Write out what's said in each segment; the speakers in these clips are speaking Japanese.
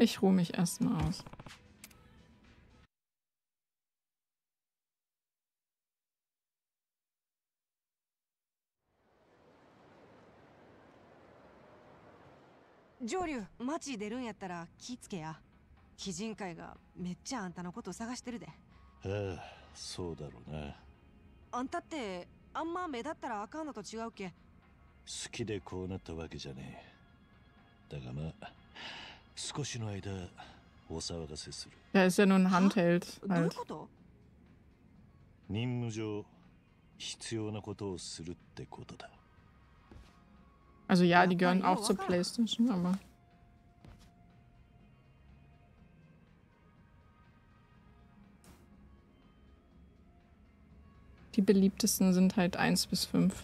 Ich ruhe mich erstmal aus. Jory, 町出るんやったら気つけや。鬼人会がめっちゃあんたのこと探してるで。 ああ、そうだろうな。 あんたってあんま目立ったらあかんのと違うけ。 好きでこうなったわけじゃねえ。だがまあ、少しの間お騒がせする。 Der ist ja nur ein Handheld. どういう Halt. こと？ 任務上必要なことをするってことだ。 Also ja, die gehören auch zur PlayStation, aber... Die beliebtesten sind halt 1 bis 5.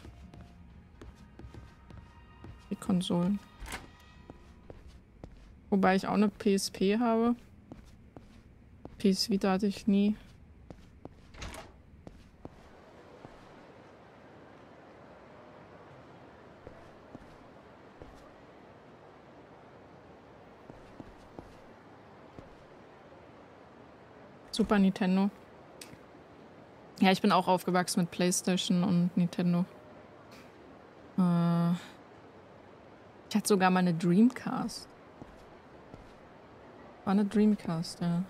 Die Konsolen. Wobei ich auch eine PSP habe. PS Vita hatte ich nie. Super Nintendo. Ja, ich bin auch aufgewachsen mit PlayStation und Nintendo. Ich hatte sogar mal eine Dreamcast. War eine Dreamcast, ja.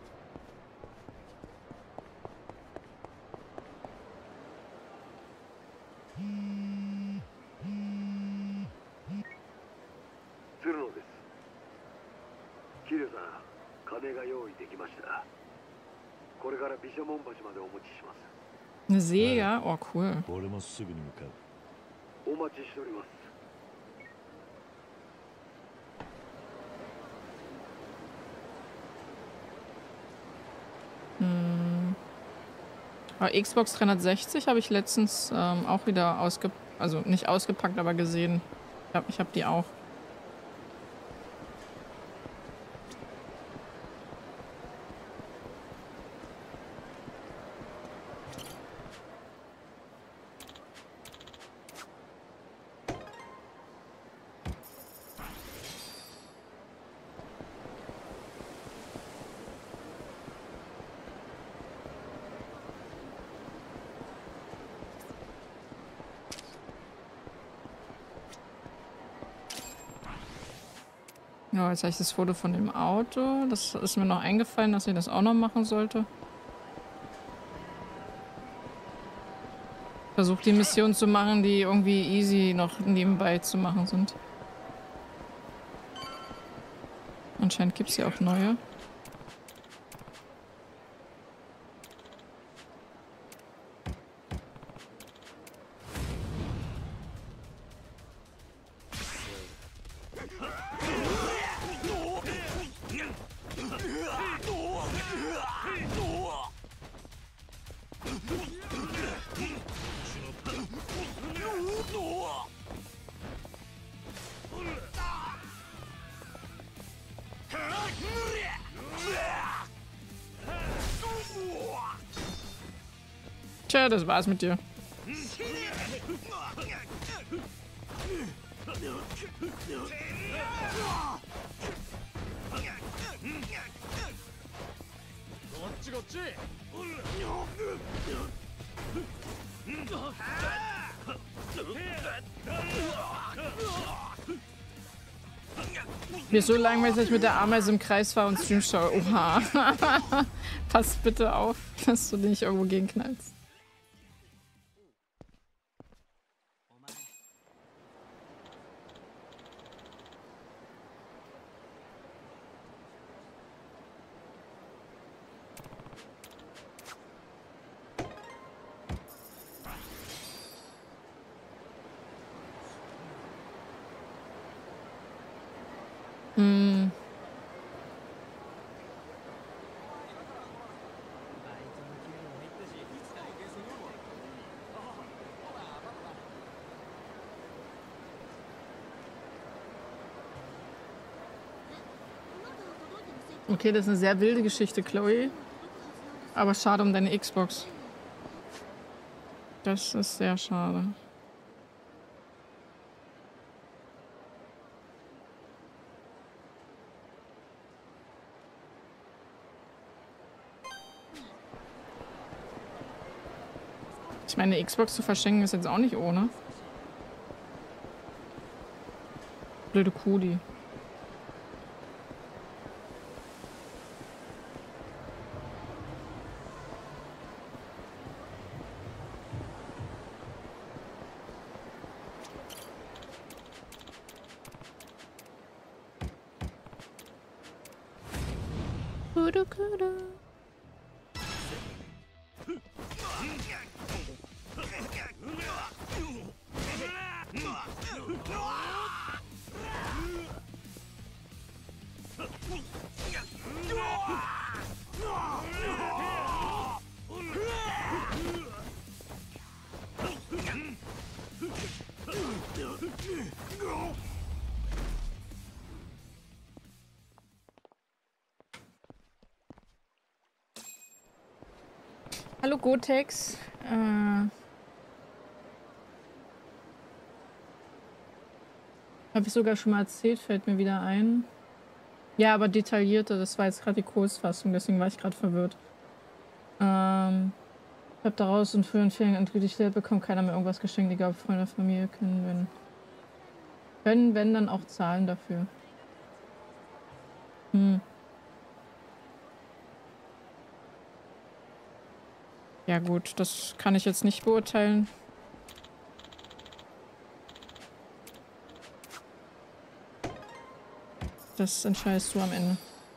Eine Sega? Oh, cool. Aber Xbox 360 habe ich letztens auch wieder also nicht ausgepackt, aber gesehen. Ich hab die auch. Ja, jetzt habe ich das Foto von dem Auto. Das ist mir noch eingefallen, dass ich das auch noch machen sollte. Versucht die Missionen zu machen, die irgendwie easy noch nebenbei zu machen sind. Anscheinend gibt es ja auch neue. Tja, das war's mit dir. Mir ist so langweilig, dass ich mit der Ameise im Kreis fahre und Stream schaue. Oha. Pass bitte auf, dass du nicht irgendwo gegenknallst. Okay, das ist eine sehr wilde Geschichte, Chloe. Aber schade um deine Xbox. Das ist sehr schade. Ich meine, eine Xbox zu verschenken ist jetzt auch nicht ohne. Blöde Kuh, die. Kudu, kudu. Hallo Gotex. Habe ich sogar schon mal erzählt, fällt mir wieder ein. Ja, aber detaillierter, das war jetzt gerade die Kursfassung, deswegen war ich gerade verwirrt. Ich habe daraus in früheren Ferien endgültig Geld bekommen, keiner mehr irgendwas geschenkt, egal ob Freunde oder Familie können, wenn, dann auch zahlen dafür. Ja gut, das kann ich jetzt nicht beurteilen. Das entscheidest du am Ende.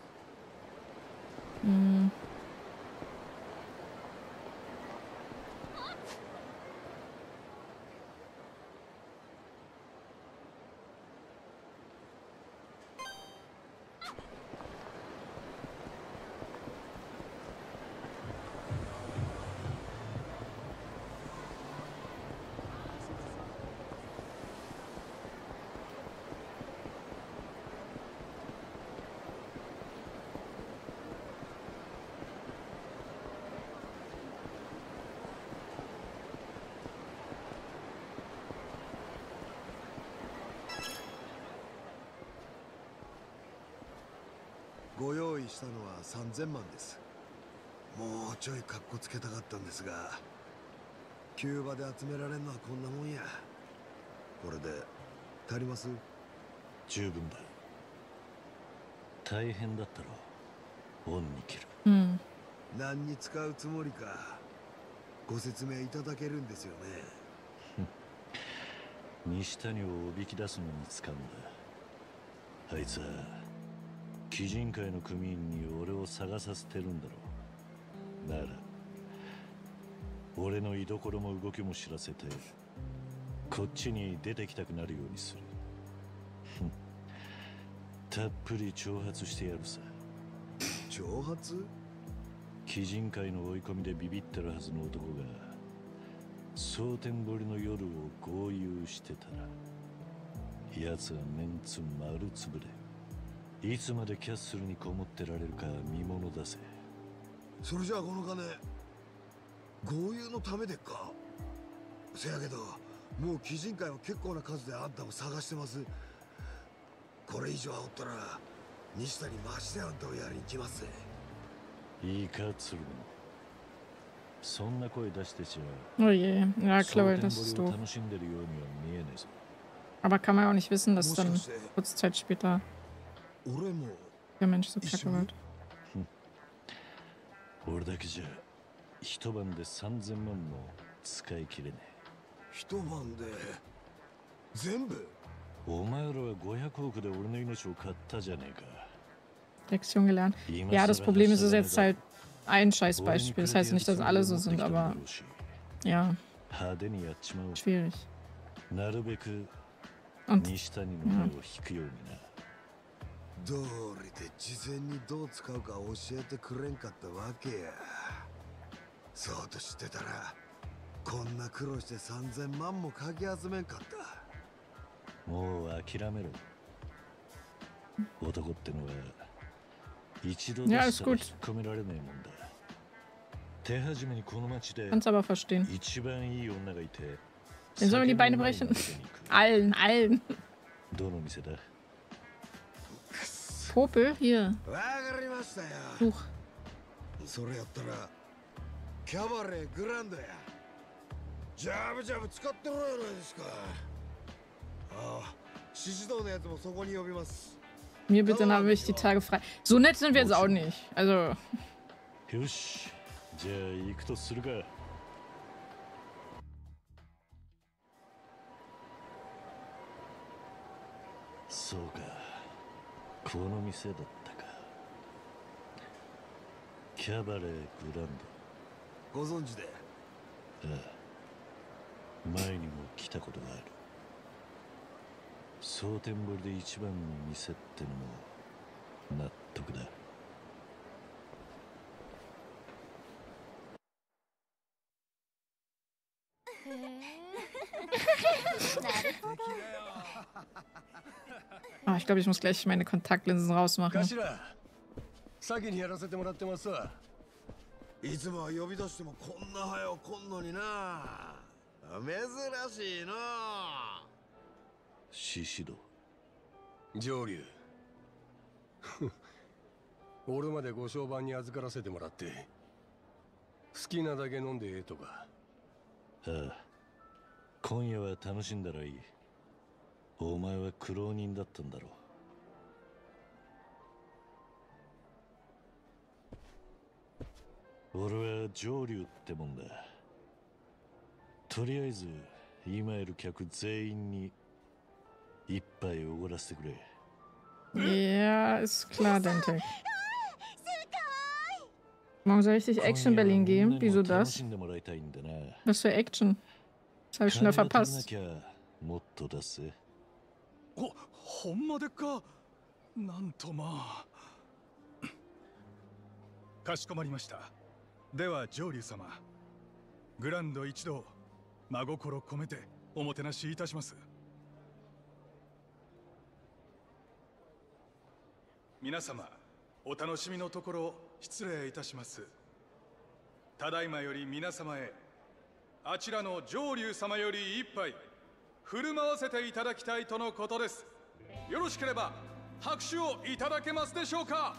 ご用意したのは3000万です。もうちょいカッコつけたかったんですが、キューバで集められるのはこんなもんや。これで足ります？ 十分だ。大変だったろ。恩に切る。 何に使うつもりかご説明いただけるんですよね。 西谷をおびき出すのに使うんだ。あいつは鬼人会の組員に俺を探させてるんだろう。なら俺の居所も動きも知らせてこっちに出てきたくなるようにする。たっぷり挑発してやるさ。 挑発？ 鬼人会の追い込みでビビってるはずの男が蒼天堀の夜を豪遊してたら奴はメンツ丸つぶれ。いつまでキャッスルにこもってられるか見ものだぜ。 それじゃあこの金豪遊のためでっか？せやけどもう鬼人会は結構な数であんたを探してます。これ以上煽ったら西谷マジであんたをやりに来ますぜ。 いいか鶴野、そんな声出してちゃ Oh je, ja klar, das ist doof. Aber kann man ja auch nicht wissen, dass dann kurze Zeit später der Mensch so kacke wird. 俺だけじゃ一晩で3000万も使い切れねえ。 一晩で全部？ お前らは500億で俺の命を買ったじゃねえか。 Lektion gelernt. Ja, das Problem ist, es ist jetzt halt ein Scheißbeispiel. Das heißt nicht, dass alle so sind, aber ja, schwierig. Und ja. どうりで事前にどう使うか教えてくれんかったわけや。そうと知ってたらこんな苦労して3000万もかき集めんかった。 もう諦めろ。男ってのは一度出したら引っ込められねえもんだ。手始めにこの町で Kannst aber verstehen. 一番いい女がいて Den sollen wir die Beine brechen. Allen. どの店だ? Popel? Hier. わかりましたよ。 Huch. それやったらキャバレーグランドや。 ジャブジャブ使ってろやないですか。ああ、獅子堂のやつもそこに呼びます。 Mir bitte, dann habe ich die Tage frei. So nett sind wir jetzt auch nicht. Also. よし、じゃあ行くとするか。そうか、この店だったか。キャバレーグランご存知で。 ド。ああ、前にも来たことがある。蒼天堀で一番の店ってのも納得だ。 Ah, ich glaube, ich muss gleich meine Kontaktlinsen rausmachen. 先にやらせてもらってますわ。 いつもは呼び出してもこんな早う来んのにな。珍しいな。 獅子堂。 上流。俺までご商売に預からせてもらって、好きなだけ飲んでええとか。 ああ、今夜は楽しんだらいい。お前は苦労人だったんだろう。俺は上流ってもんだ。とりあえず今いる客全員に一杯おごらせてくれ。 Ja, ist klar, Dante. Morgen soll ich dich Action Berlin geben? Wieso das? Was für Action? Das habe ich schon wieder verpasst. ほんまでっか。なんとまあ。かしこまりました。では上流様、グランド一同真心込めておもてなしいたします。皆様、お楽しみのところ失礼いたします。ただいまより皆様へ、あちらの上流様より一杯振る舞わせていただきたいとのことです。よろしければ拍手をいただけますでしょうか。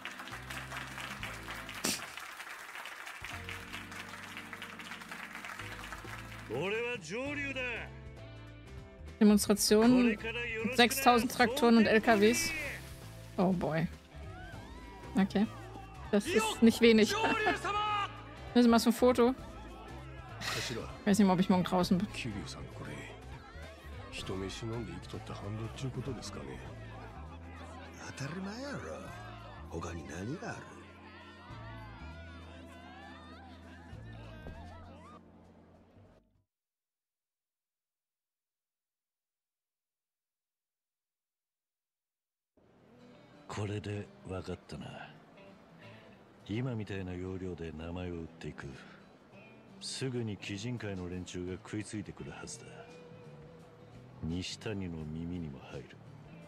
Demonstrationen mit 6000 Traktoren und LKWs. Oh boy. Okay. Das ist nicht wenig. Das ist mal so ein Foto. Ich weiß nicht mal, ob ich morgen draußen bin. 人飯飲んで生きとった反動っちゅうことですかね。 当たり前やろ。他に何がある。 これで分かったな。今みたいな要領で名前を売っていく。すぐに鬼人会の連中が食いついてくるはずだ。西谷の耳にも入る。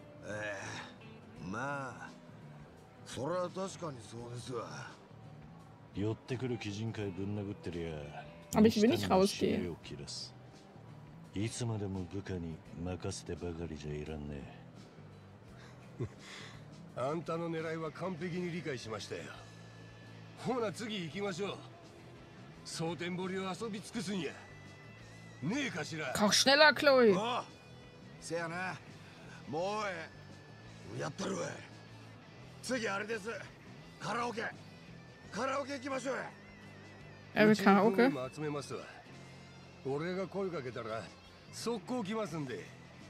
まあそれは確かにそうですわ。 寄ってくる鬼人会ぶん殴ってりゃ。 Aber ich will nicht rausgehen. いつまでも部下に任せてばかりじゃいらんねえ。あんたの狙いは完璧に理解しましたよ。ほな次行きましょう。蒼天堀を遊び尽くすんや。ねえかしら。 Koch schneller, Chloe. せやな。もうやったるわ。次あれです。カラオケ行きましょうや。 カラオケ？ 集めますわ。俺が声かけたら速攻来ますんで。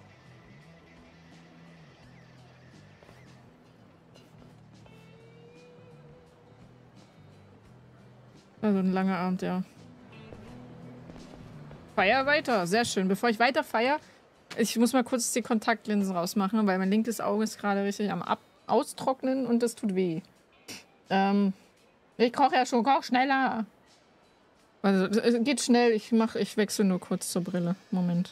Also ein langer Abend, ja. Feier weiter, sehr schön. Bevor ich weiter feiere, ich muss mal kurz die Kontaktlinsen rausmachen, weil mein linkes Auge ist gerade richtig am Austrocknen und das tut weh. Ich koche ja schon, koch schneller. Also, es geht schnell, ich wechsle nur kurz zur Brille. Moment.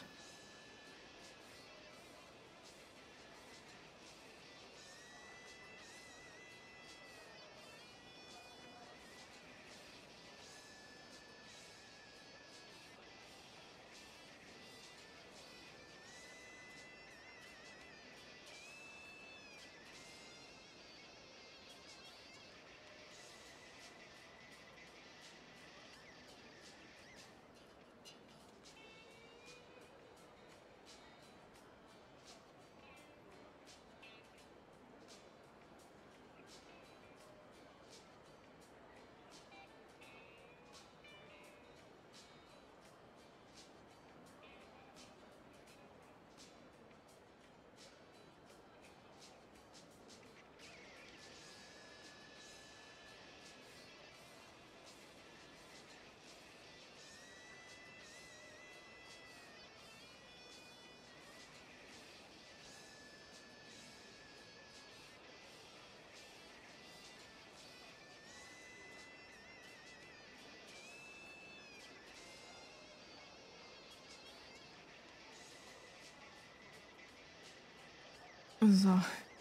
So.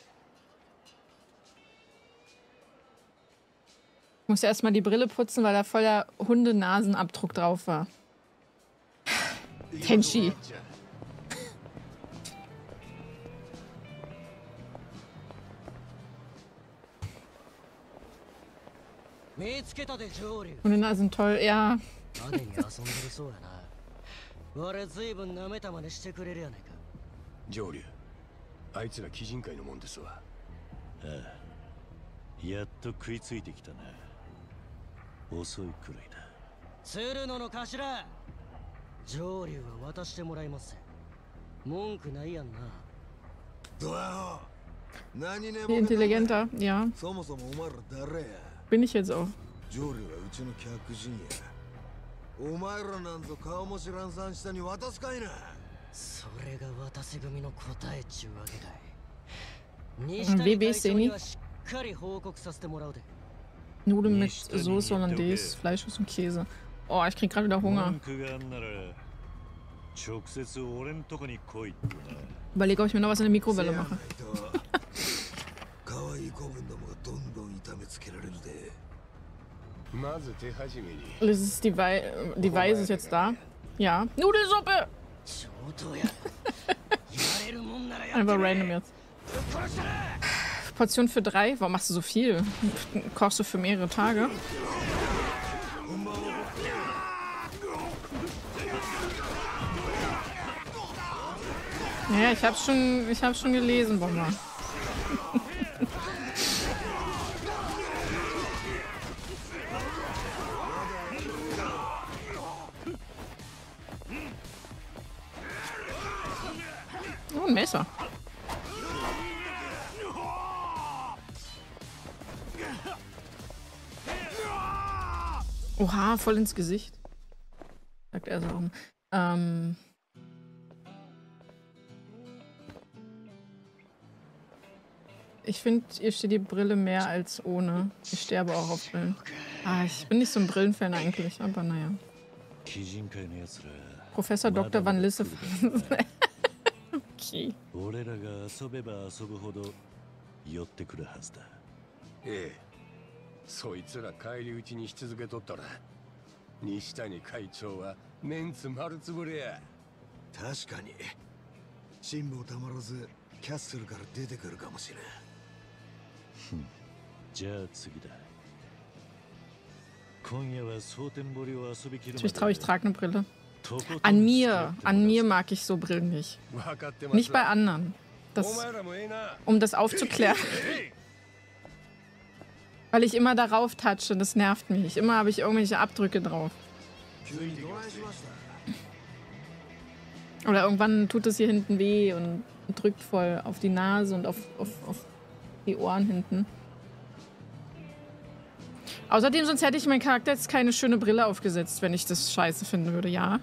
Ich muss erstmal die Brille putzen, weil da voller Hundenasenabdruck drauf war. Tenchi. 見つけたで上流。 Hundenasen toll, ja. 派手に遊んでるそうやな。我ずいぶん舐めたまねしてくれるやないか。 上流、あいつら鬼人会のもんですわ。 ああ、やっと食いついてきたな。遅いくらいだ。 鶴野の頭、上流は渡してもらいます。文句ないやんな。 どや何ね Viel intelligenter, ja. そもそもお前ら誰や Bin ich jetzt auch. 上流はうちの客人やお前らなんぞ顔も知らんさん下に渡すかいなそれが渡せ組の答えっちゅうわけかい。 BBC nie. しっかり報告させてもらうで。 Nudeln mit Soße Hollandaise, Fleischwurst und Käse. Oh, ich krieg gerade wieder Hunger. 文句があんなら直接俺んとこに来いってな。 Überlege, ob ich mir noch was in der Mikrowelle mache. 可愛い子分どもがどんどん痛めつけられるでまず手始めに Das ist die Weise ist jetzt da. Ja. Nudelsuppe! 上等や。言われるもんならやって Einfach み random jetzt. Portion für 3? Warum machst du so viel? Kochst du für mehrere Tage? Ja, ich hab's schon gelesen, Bomber. Oh, ein Messer. Oha, voll ins Gesicht. Sagt er so. Ich finde, ihr steht die Brille mehr als ohne. Ich sterbe auch auf Brillen. Ah, ich bin nicht so ein Brillenfan eigentlich, aber naja. Professor Dr. Van Lisse. Okay. 俺らが遊べば遊ぶほど寄ってくるはずだ。 ええ、そいつら返り討ちにし続けとったら西谷会長はメンツ丸つぶれや。 確かに辛抱たまらずキャッスルから出てくるかもしれん。 じゃあ次だ。今夜は蒼天堀を遊びきるま Ich traue, ich で trage eine Brille. An mir mag ich so Brillen nicht. 分かってます。 Nicht bei anderen. お Das, 前らもええな。 um das aufzuklären. Weil ich immer darauf touche, das nervt mich. Immer habe ich irgendwelche Abdrücke drauf. 急にどないしました Oder irgendwann tut es hier hinten weh und drückt voll auf die Nase und auf die Ohren hinten. Außerdem, sonst hätte ich meinem Charakter jetzt keine schöne Brille aufgesetzt, wenn ich das scheiße finden würde, ja.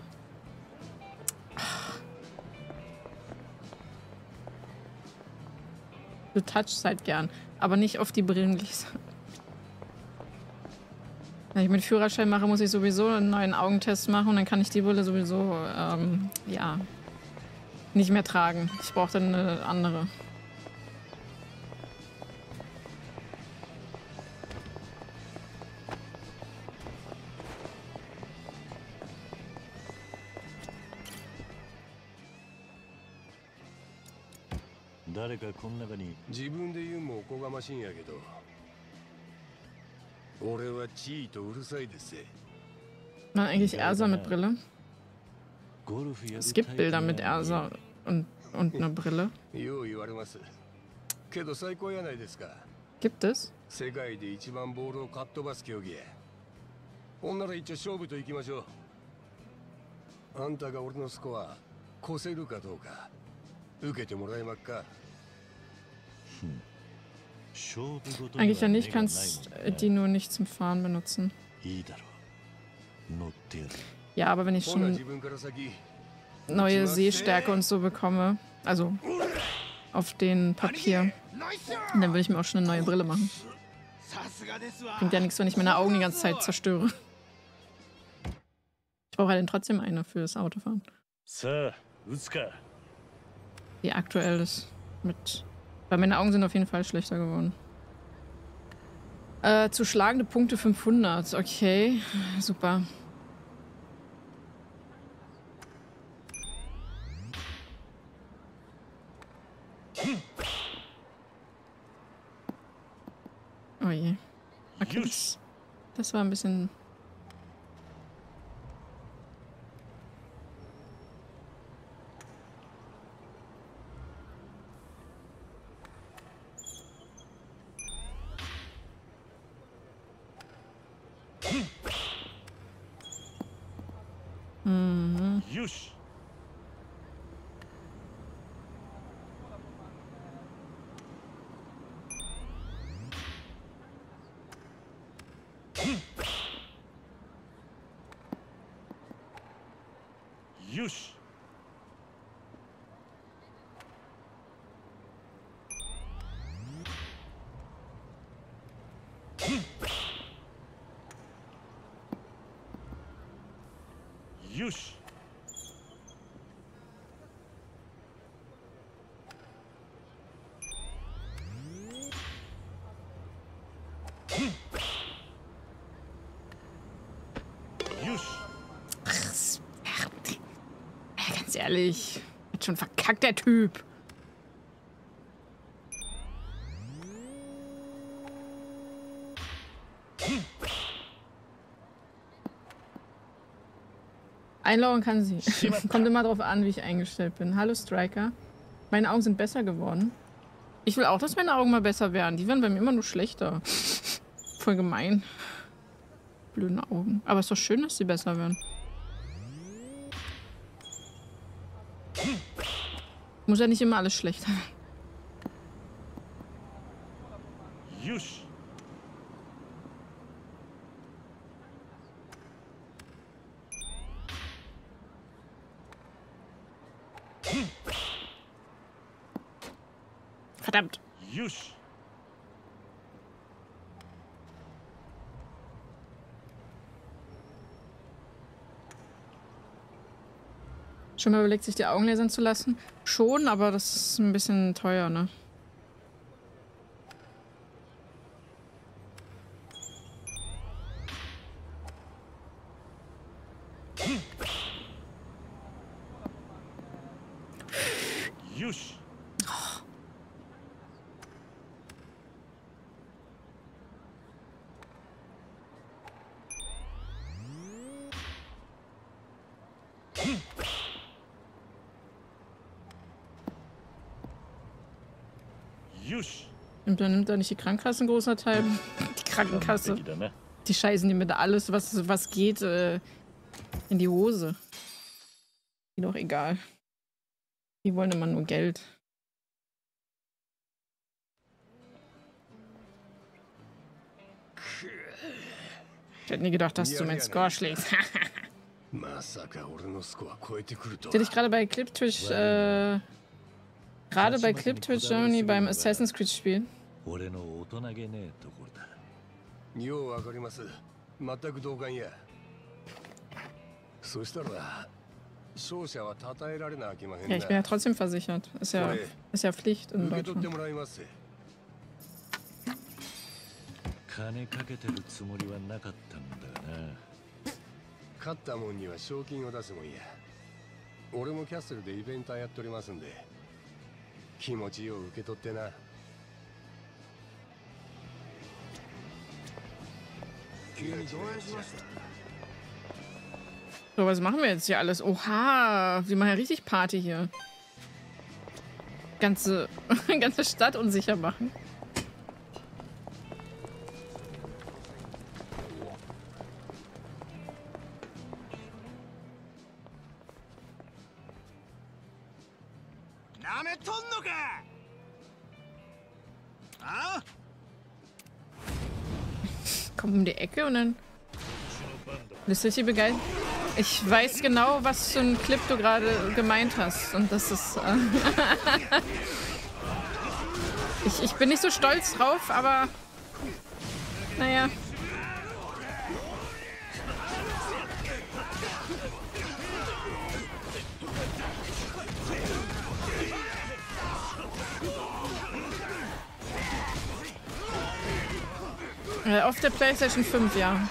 Du touchst halt gern, aber nicht auf die Brillengläser. Wenn ich mit Führerschein mache, muss ich sowieso einen neuen Augentest machen und dann kann ich die Brille sowieso, ja, nicht mehr tragen. Ich brauche dann eine andere. 誰かこの中に自分で言うもおこがましいんやけど、俺は地位とうるさいです。 War eigentlich Ersa mit Brille? ゴルフやる Es gibt Bilder mit Ersa und einer Brille. よう言われます。けど最高やないですか。 Gibt es? 世界で一番ボールをかっ飛ばす競技や。ほんなら一応勝負と行きましょう。あんたが俺のスコア越せるかどうか受けてもらえまっか。 Eigentlich ja nicht, kannst die nur nicht zum Fahren benutzen. いいだろう。乗ってやる。 Ja, aber wenn ich ほな schon 自分から先。 neue Sehstärke und so bekomme, also auf den Papier, dann würde ich mir auch schon eine neue Brille machen. Bringt ja nichts, wenn ich meine Augen die ganze Zeit zerstöre. Ich brauche ja dann trotzdem eine fürs Autofahren. さあ、打つか。 Die aktuell ist mit Weil meine Augen sind auf jeden Fall schlechter geworden. Zu schlagende Punkte 500. Okay, super. Oh je. Okay, das war ein bisschen... Mhm. Ganz ehrlich, hat schon verkackt, der Typ. Einloggen kann sie. Kommt immer drauf an, wie ich eingestellt bin. Hallo Striker. Meine Augen sind besser geworden. Ich will auch, dass meine Augen mal besser werden. Die werden bei mir immer nur schlechter. Voll gemein. Blöde Augen. Aber es ist doch schön, dass sie besser werden. Muss ja nicht immer alles schlechter werden. Verdammt. Schon mal überlegt, sich die Augen lasern zu lassen? Schon, aber das ist ein bisschen teuer, ne? Und dann nimmt da nicht die Krankenkasse ein großer Teil. Die Krankenkasse. Die scheißen die mit alles, was geht, in die Hose. Ist doch egal. Die wollen immer nur Geld. Ich hätte nie gedacht, dass du meinen Score schlägst. Hätte ich gerade bei Clip Twitch, Germany beim Assassin's Creed Spiel. Ja, ich bin ja trotzdem versichert. Ist ja Pflicht in Deutschland. 金かけてるつもりはなかったんだよな。 勝ったもんには賞金を出すもんや。俺もキャッスルでイベンターやっておりますんで、気持ちを受け取ってな。急にどうしました？ So, was machen wir jetzt hier alles? Oha, wir machen ja richtig Party hier. Ganze Stadt unsicher machen. Kommt um die Ecke und dann... Bist du richtig begeistert? Ich weiß genau, was für ein Clip du gerade gemeint hast. Und das ist... ich bin nicht so stolz drauf, aber... Naja. Auf der PlayStation 5, ja.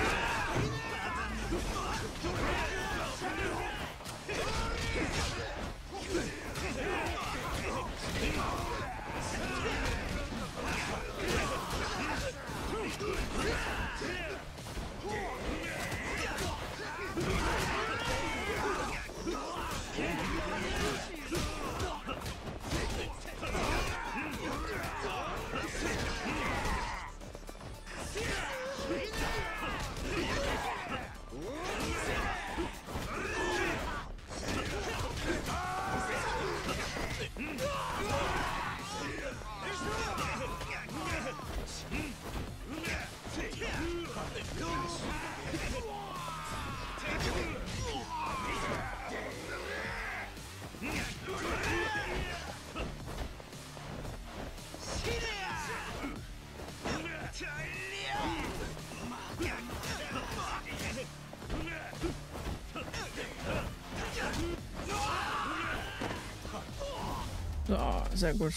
So, sehr gut.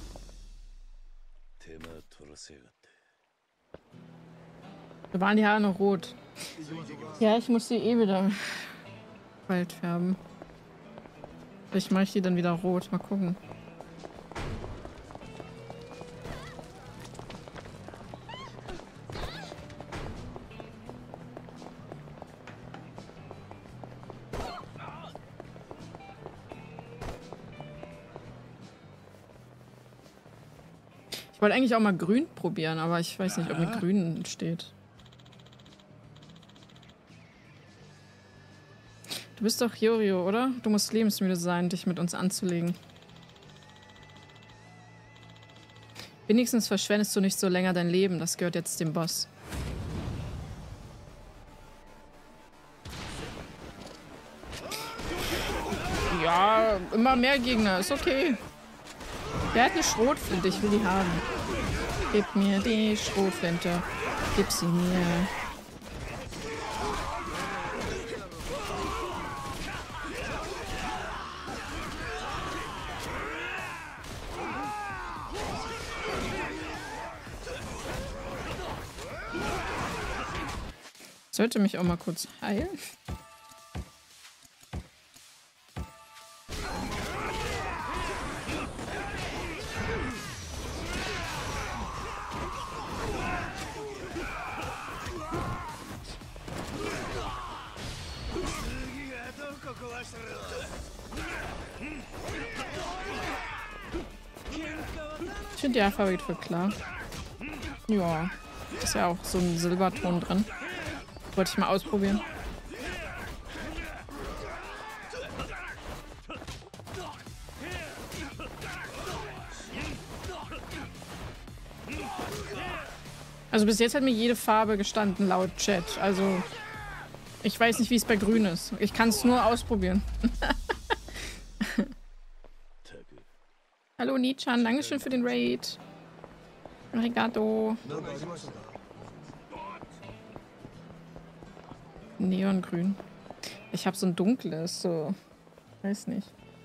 Da waren die Haare noch rot. Ja, ich muss die eh wieder bald färben. Vielleicht mache ich die dann wieder rot. Mal gucken. Ich wollte eigentlich auch mal grün probieren, aber ich weiß nicht, ob mir grün steht. Du bist doch Yorio, oder? Du musst lebensmüde sein, dich mit uns anzulegen. Wenigstens verschwendest du nicht so länger dein Leben. Das gehört jetzt dem Boss. Ja, immer mehr Gegner. Ist okay. Der hat eine Schrotflinte. Ich will die haben. Gib mir die Schrotflinte. Gib sie mir. Sollte mich auch mal kurz heilen. Ich finde die Alphabet voll klar. Ja, ist ja auch so ein Silberton drin. Wollte ich mal ausprobieren. Also bis jetzt hat mir jede Farbe gestanden, laut Chat. Also ich weiß nicht, wie es bei Grün ist. Ich kann es nur ausprobieren. Hallo Nichan, dankeschön für den Raid. Arigato. Neongrün. Ich habe so ein dunkles, so. Weiß nicht.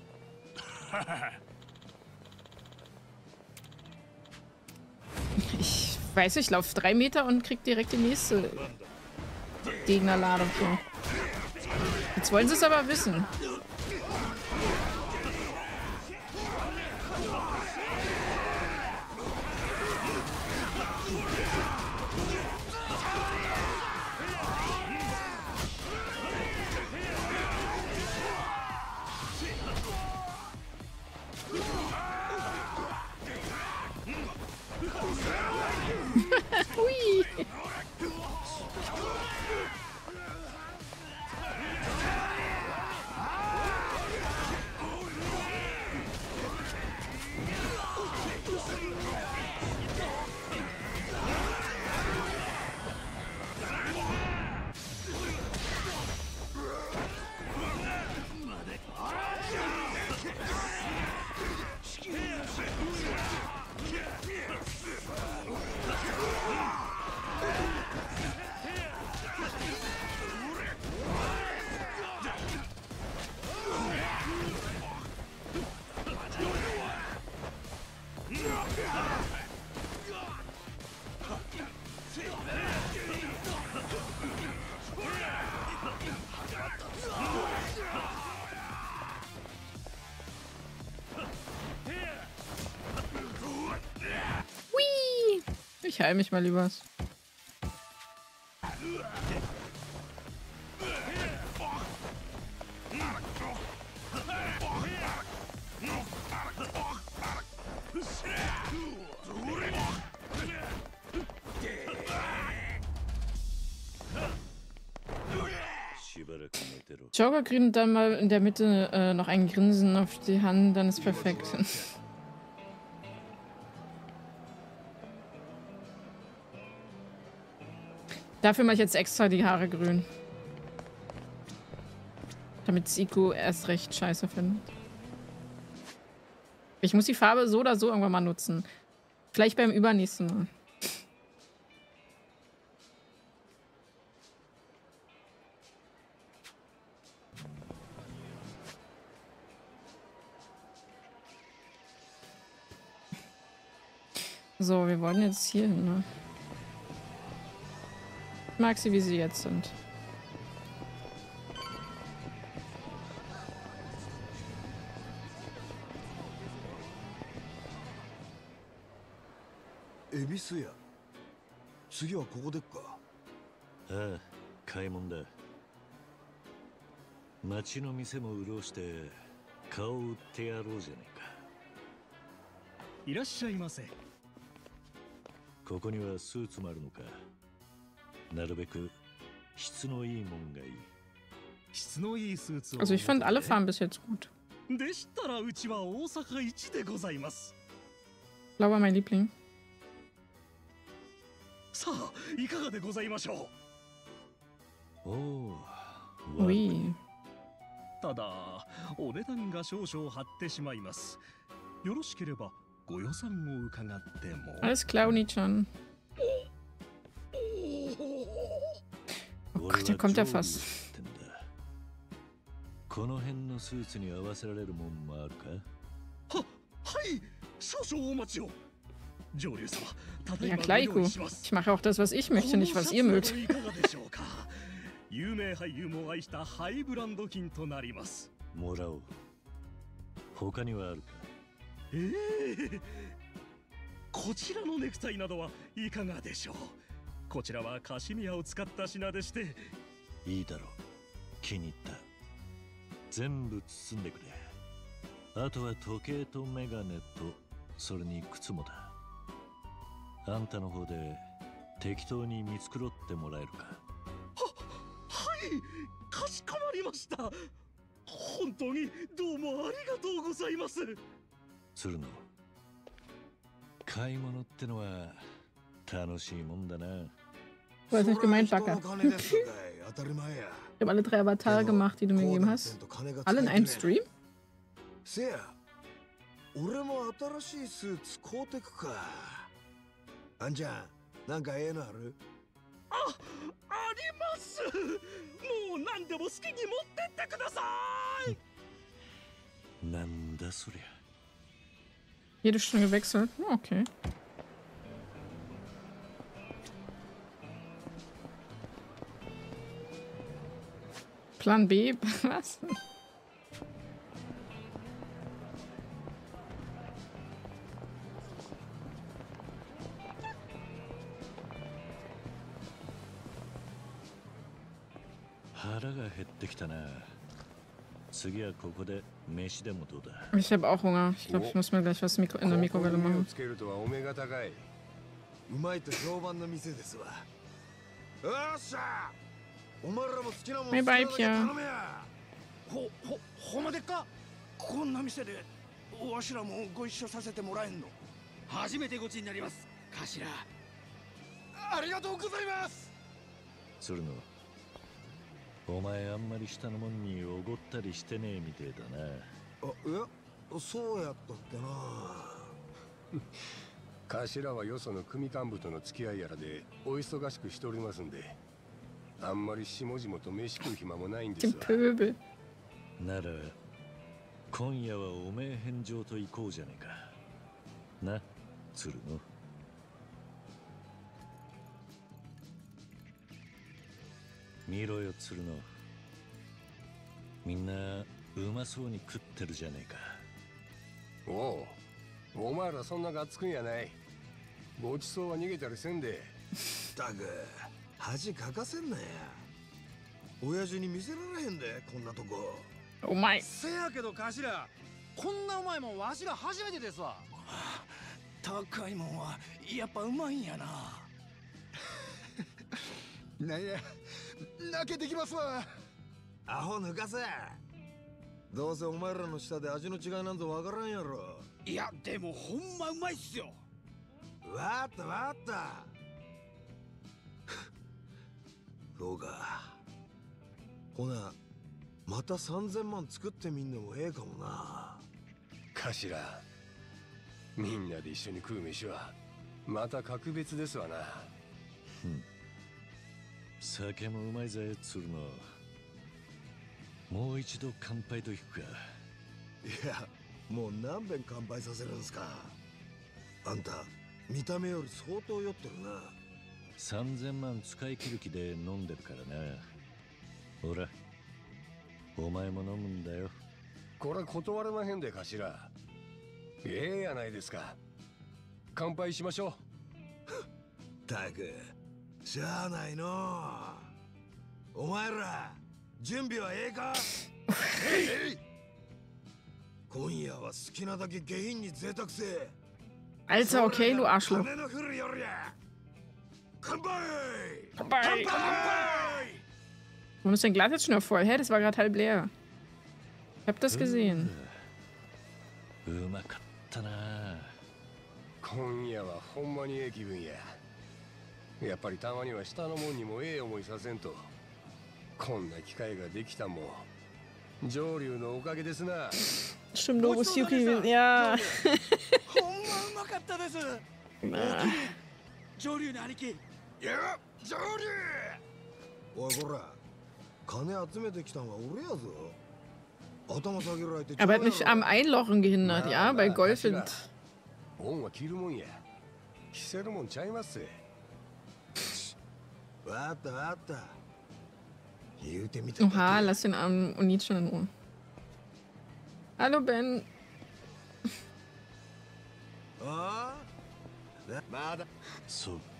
Ich weiß nicht, ich laufe 3 Meter und krieg direkt die nächste Gegnerladung. So. Jetzt wollen sie es aber wissen. Hui. Hui! Ich heil mich mal lieber. Joker kriegt dann mal in der Mitte noch ein Grinsen auf die Hand, dann ist perfekt. Dafür mache ich jetzt extra die Haare grün. Damit Zico erst recht scheiße findet. Ich muss die Farbe so oder so irgendwann mal nutzen. Vielleicht beim übernächsten Mal. So, wir wollen jetzt hier hin, ne? Ich mag sie, wie sie jetzt sind. Ebisu屋。次はここでっか。 ああ、買い物だ。町の店も潤して顔を売ってやろうじゃねえか。 いらっしゃいませ。 ここにはスーツもあるのか。なるべく質のいいもんがいい。 質のいいスーツを。 Also ich fand alle Farben bis jetzt gut. でしたらうちは大阪一でございます。 Blau war mein Liebling. さあ、いかがでございましょう。おお。Ui。 ただ、お値段が少々張ってしまいます。よろしければご予算を伺っても。 Alles klar, Oni-chan. Oh Gott, da kommt er fast. この辺のスーツに合わせられるもんもあるか？ はい、少々お待ちを。上流様、 Ja klar, Iku. Ich mache auch das, was ich möchte, nicht was ihr mögt. 有名俳優も愛したハイブランド品となります。 もらおう。他にはあるか？ こちらのネクタイなどはいかがでしょう。こちらはカシミヤを使った品でして。 いいだろう。気に入った。全部包んでくれ。あとは時計とメガネとそれに靴もだ。あんたの方で適当に見繕ってもらえるか？ はい、かしこまりました。本当にどうもありがとうございます。 鶴野、買い物ってのは楽しいもんだな。 Du hast nicht gemeint, Backer. Ich habe alle 3 Avatare gemacht, die du mir gegeben hast. Alle in einem Stream? せや、俺も新しいスーツ買うてくか。あんちゃん、なんかええのある？ あります。もう何でも好きに持ってってください。 なんだそりゃ。 Jede Stunde gewechselt? Okay. Plan B? Was? Ich habe auch Hunger. Ich glaube, ich muss mir gleich was in der Mikrowelle machen. Hey, Weibchen. ほんまでっか？こんな店でわしらもご一緒させてもらえんの？初めてごちになります、頭。ありがとうございます。 鶴野、お前あんまり下のもんにおごったりしてねえみてえだな。 いや、そうやったっけな。 頭はよその組幹部との付き合いやらでお忙しくしておりますんで、あんまり下々と飯食う暇もないんですわ。 なら今夜はおめえ返上と行こうじゃねえか。な、鶴野。 見ろよ鶴野、みんなうまそうに食ってるじゃねえか。 おう、お前らそんながっつくんやない。ごちそうは逃げたりせんで。 ったく恥かかせんなや。親父に見せられへんでこんなとこ。 お前せやけど頭、こんなうまいもんわしら初めてですわ。高いもんはやっぱうまいんやな。なんや泣けてきますわ。 アホ抜かせ。どうせお前らの舌で味の違いなんぞわからんやろ。 いやでもほんまうまいっすよ。 わかったわかった。そうか。ほなまた3000万作ってみんのもええかもな。 頭、みんなで一緒に食う飯はまた格別ですわな。 酒もうまいぜ鶴野。もう一度乾杯といくか。 いやもう何遍乾杯させるんすか。あんた見た目より相当酔ってるな。 3000万使い切る気で飲んでるからな。ほらお前も飲むんだよ。 これ断れまへんで頭。ええやないですか。乾杯しましょう。 たくしゃあないの。お前ら準備はええか。今夜は好きなだけ下品に贅沢せえ。 Alter, okay, du Arschloch. 金の降る夜や。乾杯 Vorbei. Warum ist dein Glas jetzt schon noch voll? Hä, das war gerade halb leer. Ich hab das gesehen. うまかったな。 今夜はほんまにええ気分や。やっぱりたまには下のもんにもええ思いさせんと。こんな機会ができたもん上流のおかげですな。 Stimmt, Lobos Yuki, ja. ほんまうまかったです。上流の兄貴。 いや上流。おいこら金集めてきたんは俺やぞ。頭下げられて。 Aber er hat mich am Einlochen gehindert, ja, bei Golf und. 恩は着るもんや。着せるもんちゃいますぜ。 わかったわかった。言うてみて。 Oha, lass den armen Onichi in Ruhe. Hallo Ben. ああまだ。 そっ